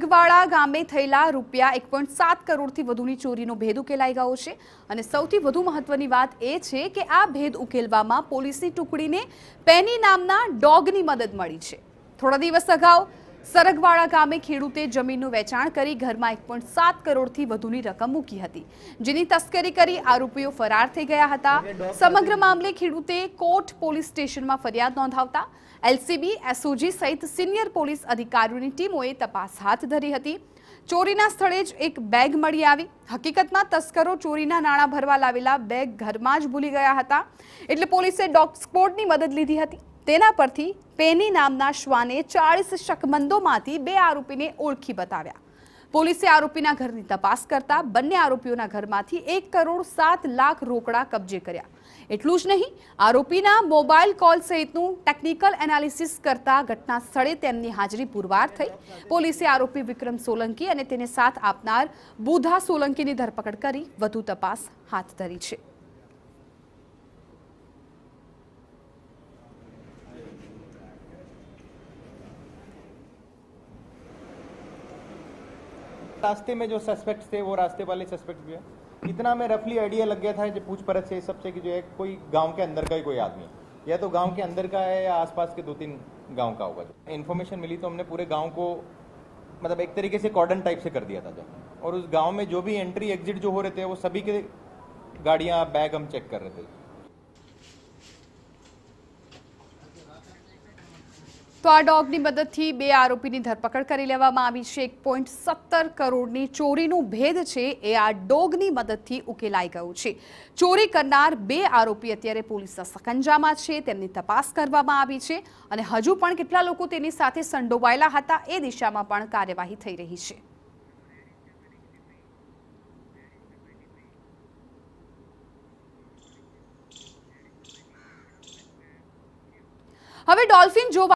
સરગવાડા ગામે થયેલા ₹1.7 કરોડથી વધુની ચોરીનો ભેદ ઉકેલાઈ ગયો છે અને સૌથી વધુ મહત્વની વાત એ છે કે આ ભેદ ઉકેલવામાં પોલીસની ટુકડીને પેની નામના ડોગની મદદ મળી છે। થોડા દિવસ અગાઉ સરગવાડા ગામે ખેડૂતે જમીનનું વેચાણ કરી ઘરમાં 1.7 કરોડથી વધુની રકમ મૂકી હતી, જેની તસ્કરી કરી આરોપીઓ ફરાર થઈ ગયા હતા। સમગ્ર મામલે ખેડૂતે કોટ પોલીસ સ્ટેશનમાં ફરિયાદ નોંધાવતા એલસીબી, એસઓજી સહિત સિનિયર પોલીસ અધિકારીઓની ટીમોએ તપાસ હાથ ધરી હતી। ચોરીના સ્થળે જ એક બેગ મળી આવી। હકીકતમાં તસ્કરો ચોરીના નાણાં ભરવા લાવેલા બેગ ઘરમાં જ ભૂલી ગયા હતા, એટલે પોલીસે ડોગ સ્ક્વોડની મદદ લીધી હતી। તેના પરથી પેની નામના શ્વાને 40 શકમંદોમાંથી 2 આરોપીને ઓળખી બતાવ્યા। પોલીસે આરોપીના ઘરની તપાસ કરતા બંને આરોપીઓના ઘરમાંથી 1 કરોડ 7 લાખ રોકડા કબજે કર્યા। એટલું જ નહીં, આરોપીના મોબાઈલ કોલ સહિતનું ટેકનિકલ એનાલિસિસ કરતા ઘટના સ્થળે તેમની હાજરી પુરવાર થઈ। પોલીસે આરોપી વિક્રમ સોલંકી અને તેને સાથ આપનાર બુધા સોલંકીની ધરપકડ કરી વધુ તપાસ હાથ ધરી છે। रास्ते में जो सस्पेक्ट्स थे वो रास्ते वाले सस्पेक्ट्स भी है। इतना हमें रफली आइडिया लग गया था जो पूछपरछ से सबसे कि जो है कोई गांव के अंदर का ही कोई आदमी है, या तो गांव के अंदर का है या आसपास के 2-3 गांव का होगा। इन्फॉर्मेशन मिली तो हमने पूरे गांव को मतलब एक तरीके से कॉर्डन टाइप से कर दिया था और उस गांव में जो भी एंट्री एग्जिट जो हो रहे थे वो सभी के गाड़ियां बैग हम चेक कर रहे थे। तो आ डॉगनी मददथी 2 आरोपीની ધરપકડ કરી લેવામાં આવી છે। 1.17 કરોડની ચોરીનો ભેદ છે એ આ ડોગની મદદથી ઉકેલાઈ ગયો છે। ચોરી કરનાર 2 આરોપી અત્યારે પોલીસના સકંજામાં છે, તેમની તપાસ કરવામાં આવી છે અને હજુ પણ કેટલા લોકો તેની સાથે સંડોવાયેલા હતા એ દિશામાં પણ કાર્યવાહી થઈ રહી છે। હવે ડોલ્ફિન જોવા